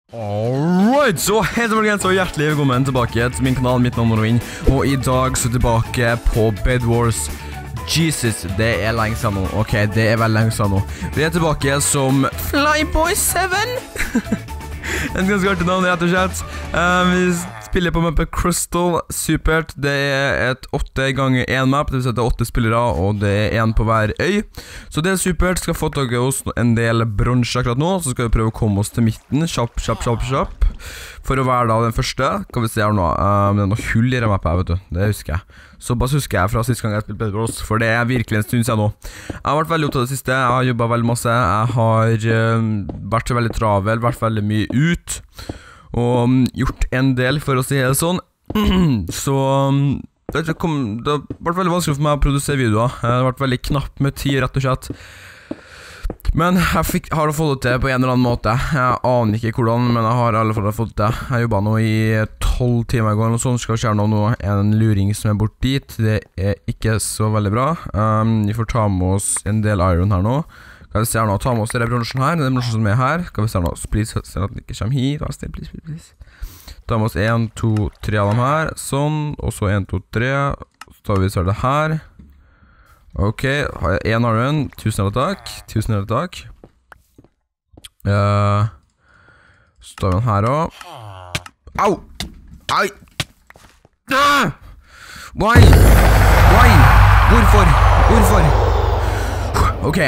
Alright, så hei folkens og hjertelig velkommen tilbake til min kanal, mitt navn er Rovin. Og i dag så tilbake på Bed Wars. Jesus, det er lenge siden nå. Ok, det er veldig lenge siden nå. Vi er tilbake som Flyboy7. En ganske artig navn, rett og slett. Vi spiller på mappet Crystal Supert. Det er et 8x1 map, det vil si at det er 8 spillere, og det er 1 på hver øy. Så det er supert, skal få tak i oss en del bronse akkurat nå, så skal vi prøve å komme oss til midten, kjapp, for å være da den første. Kan vi se her nå, det er noe hull i det mappet her, vet du, det husker jeg. Så bare husker jeg fra siste gang jeg spilte Bed Wars, for det er virkelig en stund siden nå. Jeg har vært veldig opptatt av det siste, jeg har jobbet veldig masse, jeg har vært veldig travel, vært veldig mye ut, og gjort en del for å si det sånn. Så det har vært veldig vanskelig for meg å produsere videoer. Det har vært veldig knapp med tid, rett og slett. Men jeg har fått det til på en eller annen måte. Jeg aner ikke hvordan, men jeg har i alle fall fått det til. Jeg jobbet nå i 12 timer i gang, og sånn skal skje nå en luring som er bort dit. Det er ikke så veldig bra. Vi får ta med oss en del iron her nå. Kan vi se her nå, ta med oss denne bronsen her, den bronsen som er her. Kan vi se her nå, please, se at den ikke kommer hit, vær snill, please. Ta med oss 1, 2, 3 av dem her, sånn, og så 1, 2, 3, så tar vi så det her. Ok, har jeg 1 iron, 1000 takk. Så tar vi den her også. Au! Ai! Why? Hvorfor? Ok.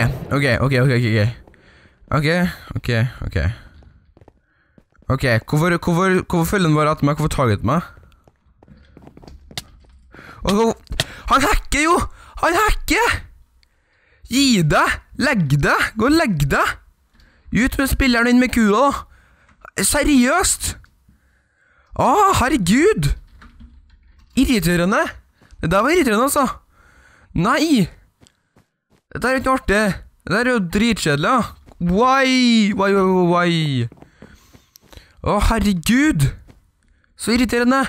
Ok, hvorfor følger den bare etter meg? Hvorfor taget meg? Han hacker jo! Han hacker! Gi deg! Legg deg! Gå og legg deg! Ut med spilleren inn med kula da! Seriøst! Herregud! Irriterende! Det der var irriterende altså! Nei! Dette er ikke artig. Dette er jo dritkjedelig. Why? Herregud. Så irriterende.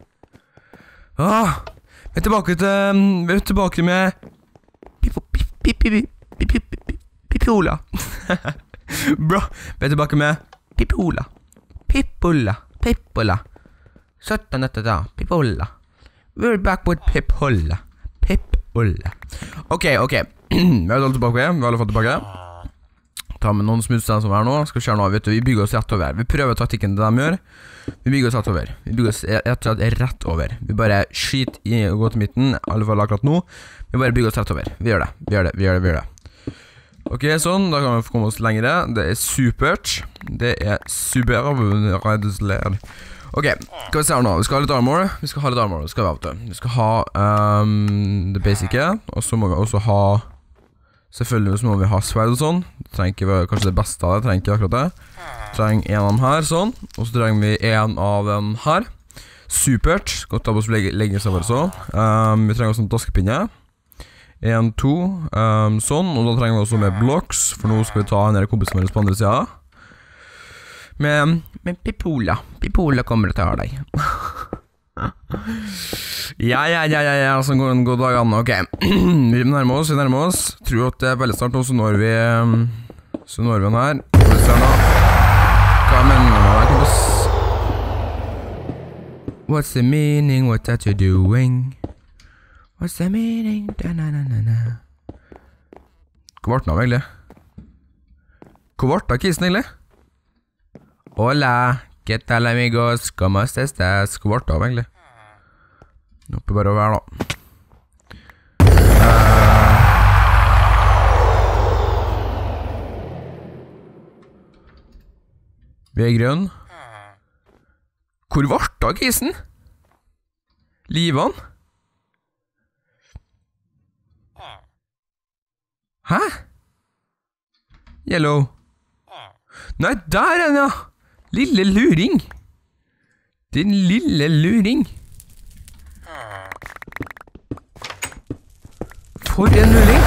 Vi er tilbake med Pipola. Bro, vi er tilbake med Pipola. Pipola. We're back with Pipola. Ok. Vi har alle tilbake. Vi har alle fått tilbake. Ta med noen smutsen som er nå. Skal vi se nå, vet du, vi bygger oss rett over. Vi prøver taktikken det de gjør. Vi bygger oss rett over. Vi bare skyter i å gå til midten, i alle fall akkurat nå. Vi bare bygger oss rett over. Vi gjør det. Ok, sånn, da kan vi komme oss lengre. Det er supert. Ok, skal vi se her nå, vi skal ha litt armor, vi skal ha det basice, og så må vi også ha, selvfølgelig så må vi ha sverd og sånn, det trenger ikke være kanskje det beste av det, trenger ikke akkurat det, trenger en av dem her, sånn, og så trenger vi en av dem her, supert, godt ta på oss leggelse over så, vi trenger også en daskepinne, 1, 2, sånn, og da trenger vi også med blocks, for nå skal vi ta en del kompisen våre på andre siden, Men Pipola kommer til å ha deg. Ja, sånn går en god dag an. Ok, vi nærmer oss. Tror at det er veldig snart nå, så når vi den her. Hva mener du med deg, kompis? What's the meaning, what that you doing? What's the meaning, da-na-na-na-na. Hvor ble den av egentlig? Hvor ble det kisen egentlig? Hola, ¿qué tal amigos? ¿Cómo estás? Hvor ble det av egentlig? Nå oppe bare å være da. Vi er grønn. Hvor ble det av kisen? Livan? Hæ? Yellow. Nei, der er den, ja. Lille luring. Din lille luring. For en luring.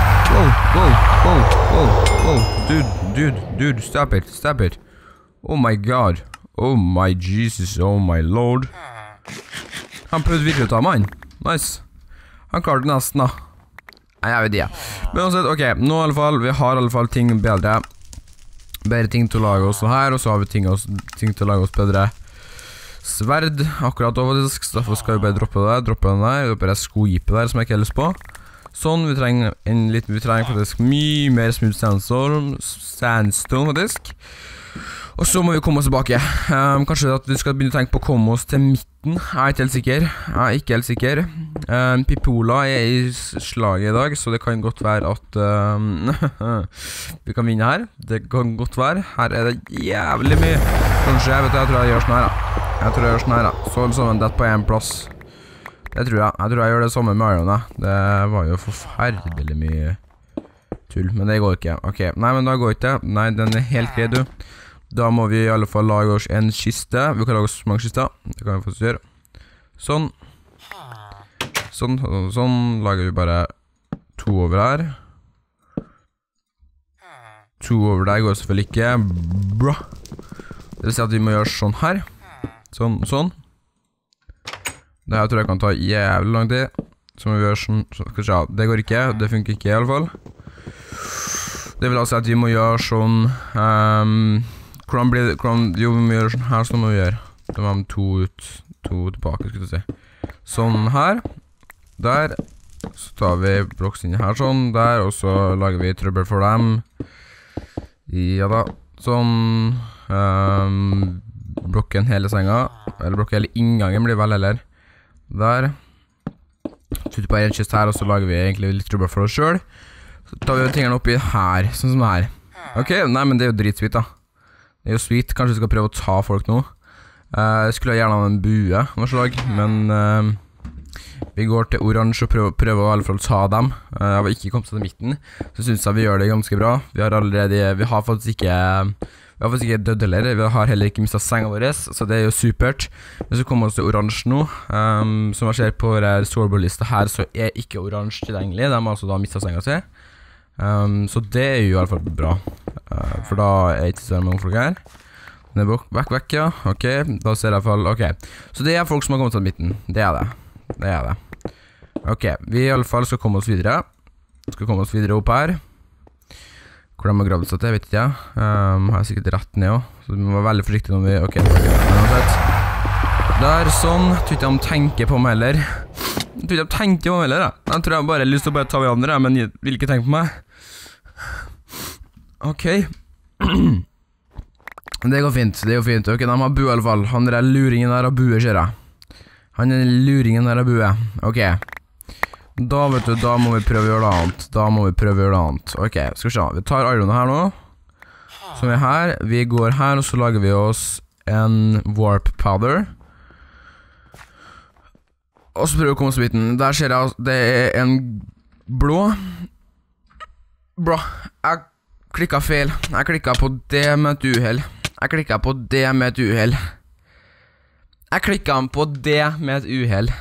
Wow. Dude, stop it. Oh my god. Oh my Jesus, oh my lord. Han prøvde virkelig å ta meg inn. Nice. Han klarte nesten da. Nei, jeg vet ikke. Men uansett, ok, nå i alle fall, vi har i alle fall ting bedre bedre ting til å lage oss her, og så har vi ting til å lage oss bedre sverd, akkurat over disk, så derfor skal vi bare droppe den der, bare skojipet der som jeg ikke har lyst på. Sånn, vi trenger faktisk mye mer smooth sandstone faktisk. Og så må vi komme oss tilbake. Kanskje at vi skal begynne å tenke på å komme oss til midten. Jeg er ikke helt sikker. Pipola er i slaget i dag, så det kan godt være at vi kan vinne her. Det kan godt være. Her er det jævlig mye. Kanskje, jeg tror jeg gjør sånn her da. Så sånn dette på en plass. Det tror jeg. Jeg tror jeg gjør det samme med Iron da. Det var jo forferdelig mye tull, men det går ikke. Ok, nei, men da går ikke det. Nei, den er helt grei, du. Da må vi i alle fall lage oss en kiste. Vi kan lage oss mange kister. Det kan vi faktisk gjøre. Sånn. Sånn. Lager vi bare 2 over her. 2 over der går selvfølgelig ikke. Bra. Det vil si at vi må gjøre sånn her. Sånn. Det her tror jeg kan ta jævlig lang tid. Så må vi gjøre sånn. Skal vi se. Det går ikke. Det funker ikke i alle fall. Det vil altså si at vi må gjøre sånn jo, vi må gjøre sånn her, så må vi gjøre. Da må vi 2 ut, 2 tilbake, skal du si. Sånn her. Der. Så tar vi blocks inn her sånn, der, og så lager vi trøbbel for dem. Ja da. Sånn. Blokken hele senga. Eller blokken hele inngangen blir vel heller. Der. Så tar vi bare en kist her, og så lager vi egentlig litt trøbbel for oss selv. Så tar vi tingene oppi her, sånn som det her. Ok, nei, men det er jo dritsvitt da. Det er jo sweet, kanskje vi skal prøve å ta folk nå. Jeg skulle gjerne ha en bue noe slag, men vi går til oransje og prøver i alle fall å ta dem. Jeg har ikke kommet til midten, så synes jeg vi gjør det ganske bra. Vi har faktisk ikke dødd heller, vi har heller ikke mistet senga vår, så det er jo supert. Hvis vi kommer oss til oransje nå, som jeg ser på Sorbol-lista her, så er ikke oransje tilgjengelig, de har altså da mistet senga si. Så det er jo i alle fall bra, for da er ikke så mange folk her. Den er vekk, ja. Ok, da ser jeg i hvert fall, ok. Så det er folk som har kommet til midten, det er det. Ok, vi i alle fall skal komme oss videre. Opp her. Hvor de har gravd seg til, vet ikke jeg. Har jeg sikkert rett ned også, så vi må være veldig forsiktige når vi, ok. Der, sånn. Jeg tror ikke de tenker på meg heller. Jeg tror jeg bare har lyst til å bare ta hverandre, men jeg vil ikke tenke på meg. Ok. Det går fint. Ok, de har bue i alle fall. Han er luringen der av bue, ser jeg. Ok. Da, vet du, da må vi prøve å gjøre det annet. Ok, skal vi se. Vi tar iron her nå. Som er her. Vi går her, og så lager vi oss en warp powder. Og så prøver vi å komme oss biten. Der ser jeg at det er en blå. Bra, jeg klikket feil. Jeg klikket på det med et uheld. Jeg klikket på det med et uheld.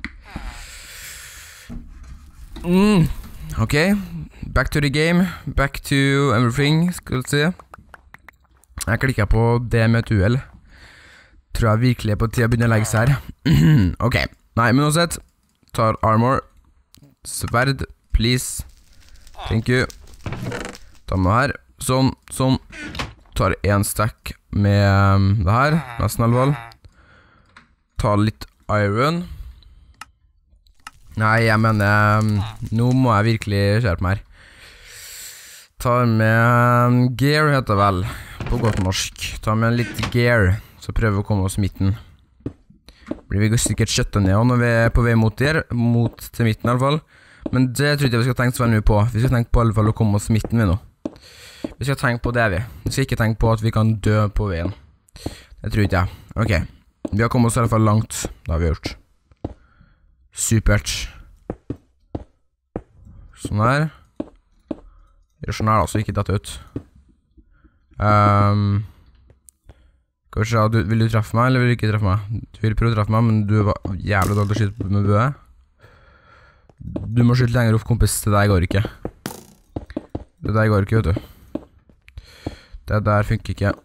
Ok, back to the game. Back to everything, skal vi se. Jeg klikket på det med et uheld. Tror jeg virkelig er på tiden å begynne å legge seg her. Ok. Nei, men uansett, tar armor, sverd, please, thank you, ta med her, sånn, tar en stack med det her, nesten alvor, tar litt iron, nei, jeg mener, nå må jeg virkelig skjerpe meg her, tar med gear heter vel, på godt norsk, tar med litt gear, så prøver vi å komme oss i midten. Blir vi sikkert skjøttet ned når vi er på vei mot til midten i alle fall. Men det tror jeg vi skal tenke så veldig mye på. Vi skal tenke på i alle fall å komme oss til midten vi nå. Vi skal tenke på det vi. Vi skal ikke tenke på at vi kan dø på veien. Det tror ikke jeg. Ok. Vi har kommet oss i alle fall langt. Det har vi gjort. Supert. Sånn her. Gjør sånn her da, så ikke dette ut. Kanskje, vil du treffe meg, eller vil du ikke treffe meg? Du vil prøve å treffe meg, men du var jævlig dårlig å skyte med bue. Du må skyte lenger opp, kompis. Det der går ikke. Det der går ikke, vet du. Det der funker ikke.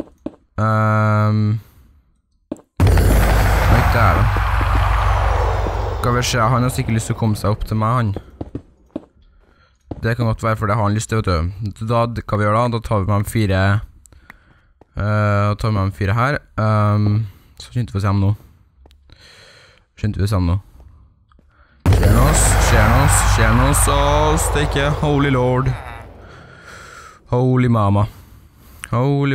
Nei, det er det. Hva vil skje? Han har sikkert lyst til å komme seg opp til meg, han. Det kan godt være, for det har han lyst til, vet du. Da, hva vi gjør da? Da tar vi med 4 Og tar med en 4 her. Så skjønte vi oss hjem nå. Skjer noe, så stikker Holy Lord. Holy mama. Hvor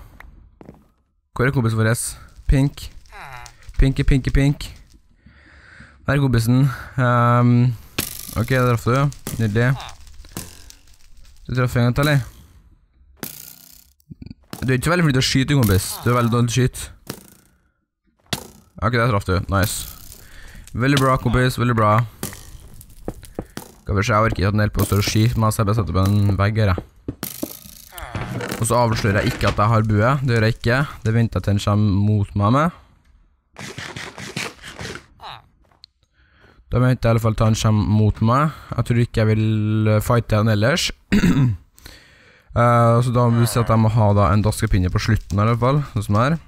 er kompisen vår? Pink. Der er kompisen. Ok, det traff du. Nydelig. Du traff en gang til, eller? Du er ikke veldig flink til å skyte, kompis. Du er veldig dårlig til å skyte. Ok, det traff du. Nice. Veldig bra, kompis. Veldig bra. Skal vi se, jeg orker ikke at den hjelper på å stå og skyte, men jeg bare setter på en vegg her. Og så avslører jeg ikke at jeg har bue. Det gjør jeg ikke. Det venter jeg til den kommer mot meg med. Da venter jeg i alle fall til han kommer mot meg. Jeg tror ikke jeg vil fighte han ellers. Så da vil vi si at jeg må ha da en daskepinne på slutten i alle fall. Sånn som her.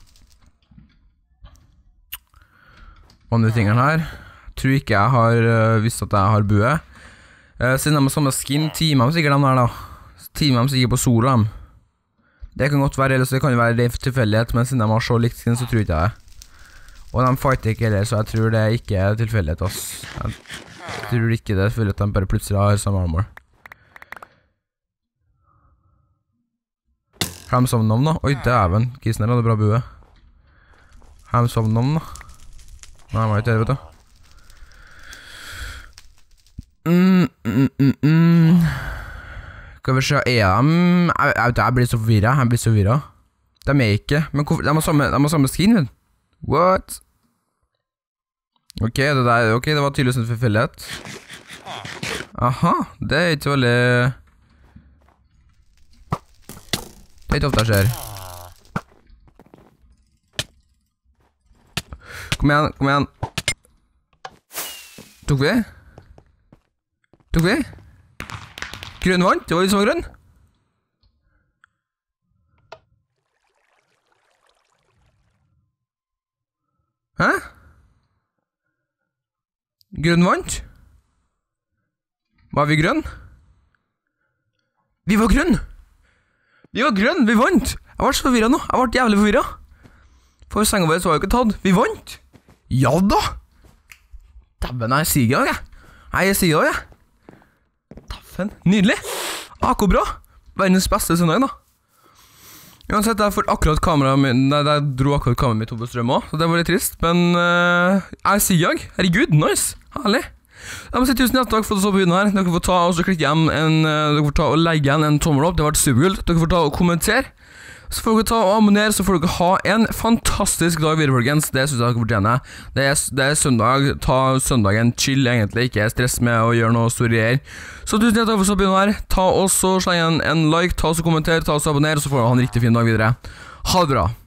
Andre tingene her. Tror ikke jeg har visst at jeg har bue. Siden de har samme skin, teamer de sikkert de der da. Teamer de sikkert på solo dem. Det kan godt være, eller så det kan jo være tilfeldighet, men siden de har så likt skin, så tror ikke jeg det. Og de fighter ikke heller, så jeg tror det ikke er tilfeldighet, ass. Jeg tror ikke det er tilfeldighet at de bare plutselig har samme armor. Har de samme navn da? Oi, dæven, kisen her hadde bra bue. Har de samme navn da? Nei, jeg var ikke det, vet du. Skal vi se, jeg blir så forvirret, De er ikke, men de har samme skin, vel? What? Ok, det var tydeligvis en tilfeldighet. Aha, det er ikke veldig... Det er ikke ofte jeg ser. Kom igjen. Tok vi? Grønn vant, det var vi som var grønn. Hæ? Grønn vant? Var vi grønn? Vi var grønn! Vi vant! Jeg ble så forvirret nå, jeg ble jævlig forvirret. For senga vår så var jo ikke tatt, vi vant! Ja da! Dabben, jeg sier det, Taffen, nydelig! Akkurat bra! Verdens beste søndag da. Uansett, jeg dro akkurat kameraet mitt opp på strøm også, så det var litt trist, men jeg sier herregud, nice, herlig. Jeg må si tusen takk for at du så på videoen her. Dere får ta og klikke igjen dere får ta og legge igjen en tommel opp, det har vært superkult. Dere får ta og kommentere, så får dere ta og abonnere, så får dere ha en fantastisk dag videre, folkens. Det synes jeg dere fortjener. Det er søndag, ta søndagen chill egentlig, ikke stress med å gjøre noe store greier. Så tusen takk for at du så på videoen her. Ta og så sleng en like, ta og så kommenter, ta og så abonnere, så får dere ha en riktig fin dag videre. Ha det bra!